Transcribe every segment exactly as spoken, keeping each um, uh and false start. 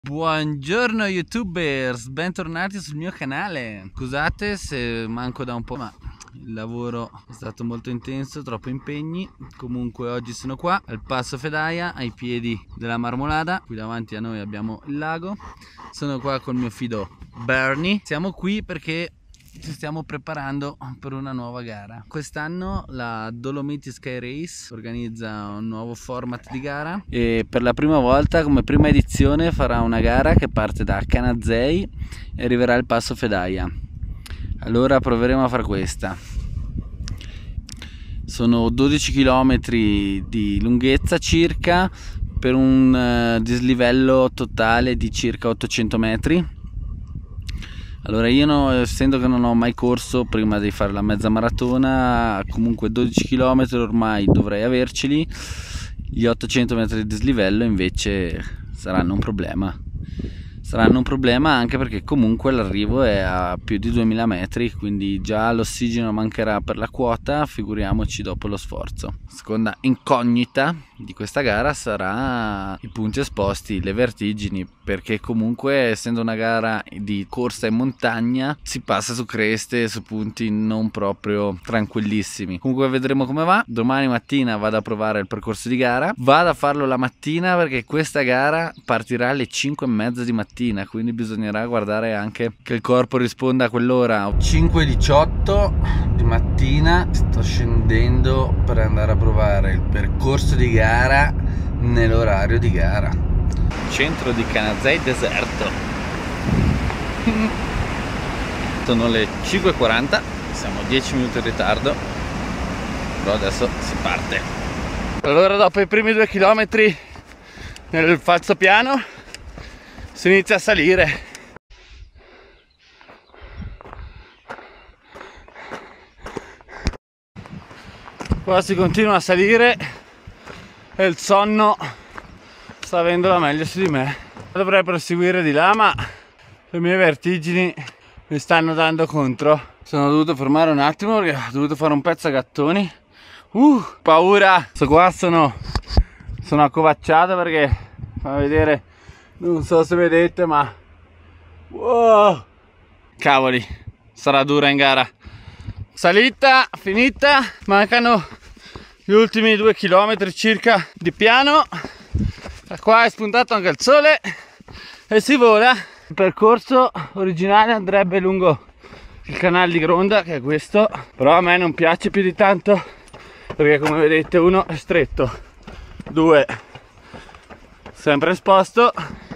Buongiorno youtubers, bentornati sul mio canale. Scusate se manco da un po', ma il lavoro è stato molto intenso, troppo impegni. Comunque oggi sono qua al Passo Fedaia, ai piedi della Marmolada. Qui davanti a noi abbiamo il lago. Sono qua col mio fido Bernie. Siamo qui perché ci stiamo preparando per una nuova gara. Quest'anno la Dolomiti Sky Race organizza un nuovo format di gara e per la prima volta, come prima edizione, farà una gara che parte da Canazei e arriverà al Passo Fedaia. Allora proveremo a fare questa. Sono dodici chilometri di lunghezza circa, per un dislivello totale di circa ottocento metri. Allora io, no, essendo che non ho mai corso prima di fare la mezza maratona, comunque dodici chilometri ormai dovrei averceli. Gli ottocento metri di dislivello invece saranno un problema. Saranno un problema anche perché comunque l'arrivo è a più di duemila metri, quindi già l'ossigeno mancherà per la quota, figuriamoci dopo lo sforzo. Seconda incognita di questa gara sarà i punti esposti, le vertigini, perché comunque essendo una gara di corsa in montagna si passa su creste, su punti non proprio tranquillissimi. Comunque vedremo come va. Domani mattina vado a provare il percorso di gara, vado a farlo la mattina perché questa gara partirà alle cinque e mezza di mattina, quindi bisognerà guardare anche che il corpo risponda a quell'ora. Cinque e diciotto di mattina sto scendendo per andare a provare il percorso di gara nell'orario di gara. Centro di Canazei deserto. Sono le cinque e quaranta, siamo dieci minuti in ritardo, però adesso si parte. Allora dopo i primi due chilometri nel falso piano si inizia a salire. Qua si continua a salire e il sonno sta avendo la meglio su di me. Dovrei proseguire di là, ma le mie vertigini mi stanno dando contro. Sono dovuto fermare un attimo perché ho dovuto fare un pezzo a gattoni. Uh, paura! Sto qua sono, sono accovacciato perché, fa vedere, non so se vedete, ma wow! Cavoli, sarà dura in gara. Salita finita, mancano gli ultimi due chilometri circa di piano. Da qua è spuntato anche il sole e si vola. Il percorso originale andrebbe lungo il canale di Gronda, che è questo, però a me non piace più di tanto perché, come vedete, uno è stretto, due sempre esposto,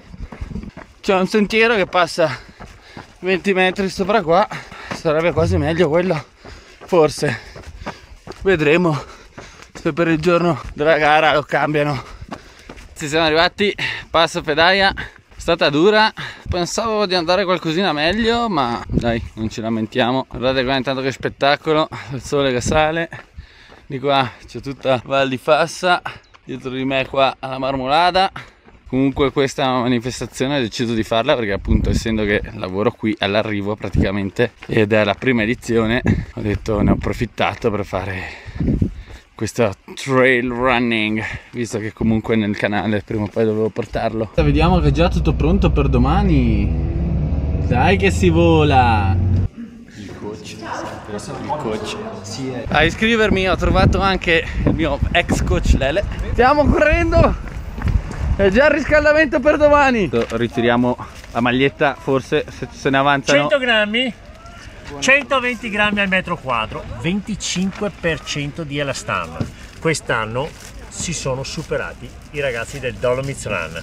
c'è un sentiero che passa venti metri sopra qua, sarebbe quasi meglio quello, forse, vedremo se per il giorno della gara lo cambiano. Ci siamo arrivati, Passo Fedaia, è stata dura, pensavo di andare qualcosina meglio, ma dai, non ci lamentiamo. Guardate qua intanto che spettacolo, il sole che sale, di qua c'è tutta Val di Fassa, dietro di me qua alla Marmolada. Comunque questa manifestazione ho deciso di farla perché, appunto, essendo che lavoro qui all'arrivo praticamente ed è la prima edizione, ho detto ne ho approfittato per fare questo trail running, visto che comunque nel canale prima o poi dovevo portarlo. Vediamo che è già tutto pronto per domani. Dai che si vola! Il coach, il coach. A iscrivermi ho trovato anche il mio ex coach Lele. Stiamo correndo! È già il riscaldamento per domani. Ritiriamo la maglietta, forse se se ne avanzano. cento grammi, centoventi grammi al metro quadro, venticinque per cento di elastam. Quest'anno si sono superati i ragazzi del Dolomites Run.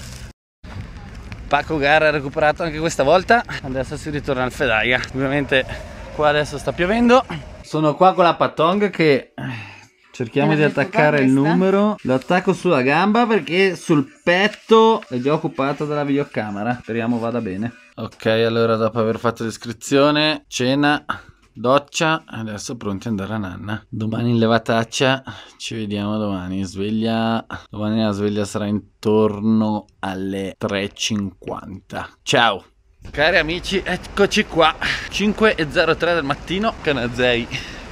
Pacco gara recuperato anche questa volta. Adesso si ritorna al Fedaia. Ovviamente qua adesso sta piovendo. Sono qua con la Patong che cerchiamo di attaccare il numero. Lo attacco sulla gamba perché sul petto è già occupato dalla videocamera. Speriamo vada bene. Ok, allora dopo aver fatto l'iscrizione, cena, doccia, adesso pronti ad andare a nanna. Domani in levataccia, ci vediamo domani. Sveglia, domani la sveglia sarà intorno alle tre e cinquanta. Ciao! Cari amici, eccoci qua. cinque e zero tre del mattino, Canazei.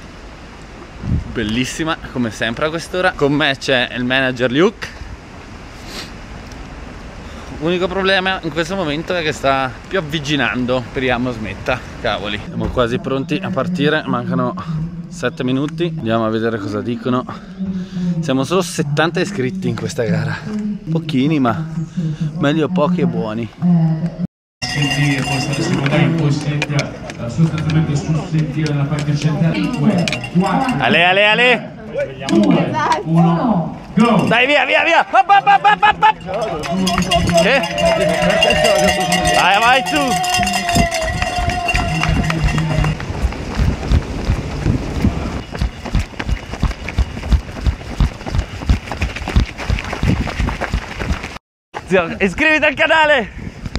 Bellissima come sempre a quest'ora. Con me c'è il manager Luke. L'unico problema in questo momento è che sta più avvicinando. Speriamo smetta. Cavoli, siamo quasi pronti a partire, mancano sette minuti. Andiamo a vedere cosa dicono. Siamo solo settanta iscritti in questa gara, pochini, ma meglio pochi e buoni. Sentire, può essere secondario, poi sente sostanzialmente sul sentire nella parte centrale. cinque, quattro, Ale, ale, ale! due, uno, go! Dai, via, via, via! Hop, hop, hop, hop, hop, hop. Che? Vai, vai tu! Zio, iscriviti al canale!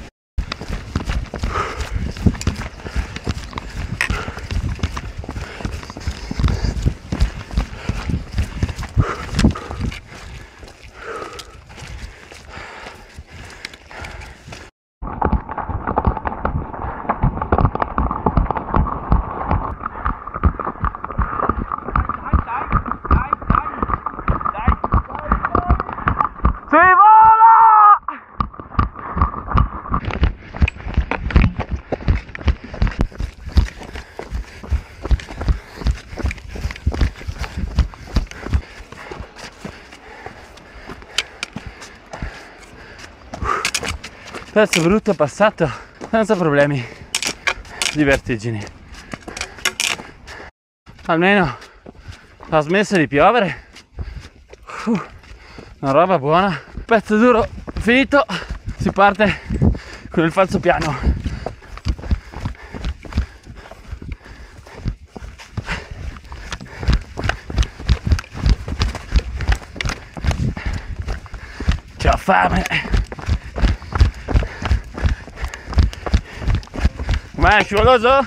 Si vola! Pezzo brutto passato senza problemi di vertigini. Almeno ha smesso di piovere. Uh, una roba buona. Pezzo duro finito. Si parte con il falso piano. C'ho fame. Com'è, scivoloso?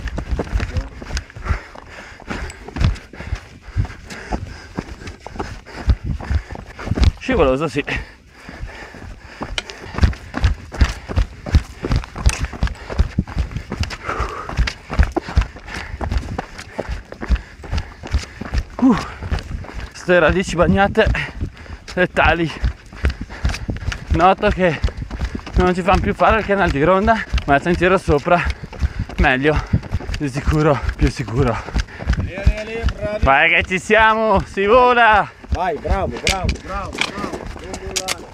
Scivoloso, sì. Uh, queste radici bagnate letali. Noto che non ci fanno più fare il canale di Gronda, ma il sentiero sopra meglio, di sicuro, più sicuro. Vai che ci siamo, si vola! Vai, bravo, bravo, bravo, bravo, non volare.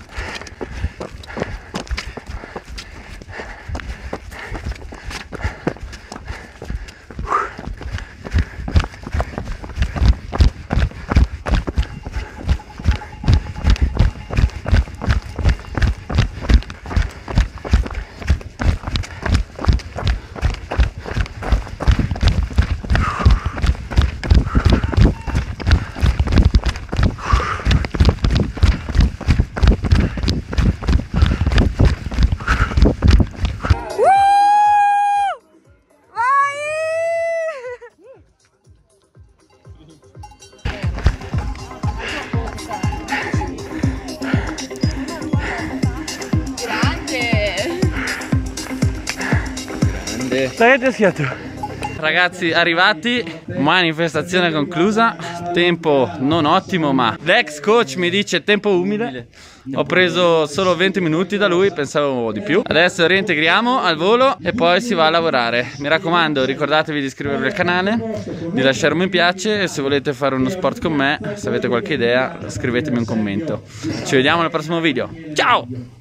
Dai, ti schiatto. Ragazzi, arrivati, manifestazione conclusa, tempo non ottimo, ma l'ex coach mi dice tempo umile. Ho preso solo venti minuti da lui, pensavo di più. Adesso reintegriamo al volo e poi si va a lavorare. Mi raccomando, ricordatevi di iscrivervi al canale, di lasciare un mi piace e se volete fare uno sport con me, se avete qualche idea, scrivetemi un commento. Ci vediamo nel prossimo video. Ciao!